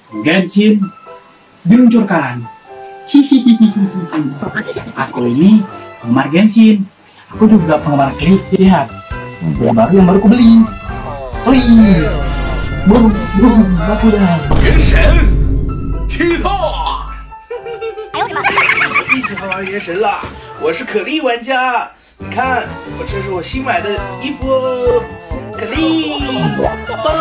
Genshin diluncurkan. Hihihihi. Aku ini penggemar Genshin. Aku juga penggemar klik. Lihat, yang baru aku beli. Klik. Boom, aku dah. 原神，启动！一起玩原神了，我是可莉玩家。你看，这是我新买的衣服哦，可莉，棒